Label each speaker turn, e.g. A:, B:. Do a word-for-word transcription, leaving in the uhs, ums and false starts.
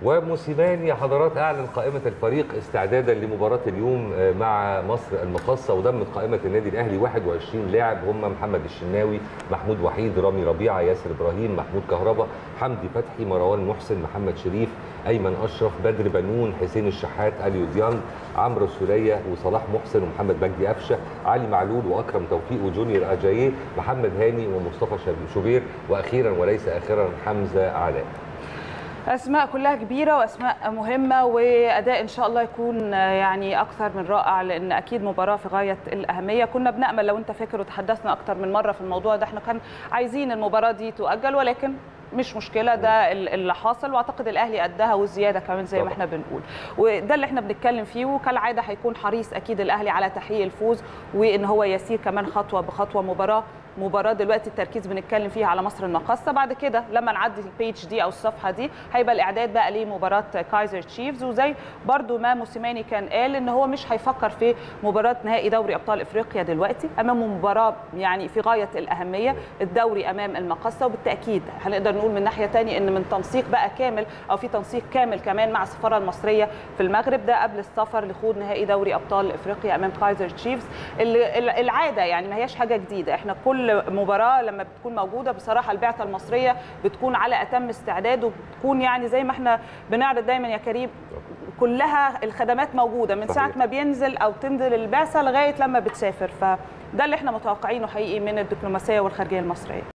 A: وموسيماني يا حضرات اعلن قائمه الفريق استعدادا لمباراه اليوم مع مصر المقاصه، وضمت قائمه النادي الاهلي واحد وعشرين لاعب هم محمد الشناوي، محمود وحيد، رامي ربيعه، ياسر ابراهيم، محمود كهربا، حمدي فتحي، مروان محسن، محمد شريف، ايمن اشرف، بدر بنون، حسين الشحات، اليو ديانج، عمرو السوليه، وصلاح محسن، ومحمد مجدي قفشه، علي معلول، واكرم توفيق، وجونيور اجاييه، محمد هاني، ومصطفى شوبير، واخيرا وليس اخرا حمزه علاء.
B: اسماء كلها كبيره واسماء مهمه، واداء ان شاء الله يكون يعني اكثر من رائع، لان اكيد مباراه في غايه الاهميه. كنا بنامل، لو انت فاكر وتحدثنا اكثر من مره في الموضوع ده، احنا كان عايزين المباراه دي تؤجل، ولكن مش مشكله، ده اللي حاصل، واعتقد الاهلي قدها والزياده كمان زي ما احنا بنقول، وده اللي احنا بنتكلم فيه. وكالعاده هيكون حريص اكيد الاهلي على تحقيق الفوز، وان هو يسير كمان خطوه بخطوه. مباراه مباراه دلوقتي التركيز بنتكلم فيها على مصر المقاصه، بعد كده لما نعدي البيج دي او الصفحه دي هيبقى الاعداد بقى لمباراه كايزر تشيفز. وزي برضو ما موسيماني كان قال ان هو مش هيفكر في مباراه نهائي دوري ابطال افريقيا دلوقتي، امامه مباراه يعني في غايه الاهميه، الدوري امام المقاصه. وبالتاكيد هنقدر نقول من ناحيه ثانيه ان من تنسيق بقى كامل، او في تنسيق كامل كمان مع السفاره المصريه في المغرب، ده قبل السفر لخوض نهائي دوري ابطال افريقيا امام كايزر تشيفز. العاده يعني ما هياش حاجه جديده، احنا كل مباراه لما بتكون موجوده بصراحه البعثه المصريه بتكون على اتم استعداد، وبتكون يعني زي ما احنا بنعرض دايما يا كريم كلها الخدمات موجوده من ساعه ما بينزل او تنزل البعثه لغايه لما بتسافر. فده اللي احنا متوقعينه حقيقي من الدبلوماسيه والخارجيه المصريه.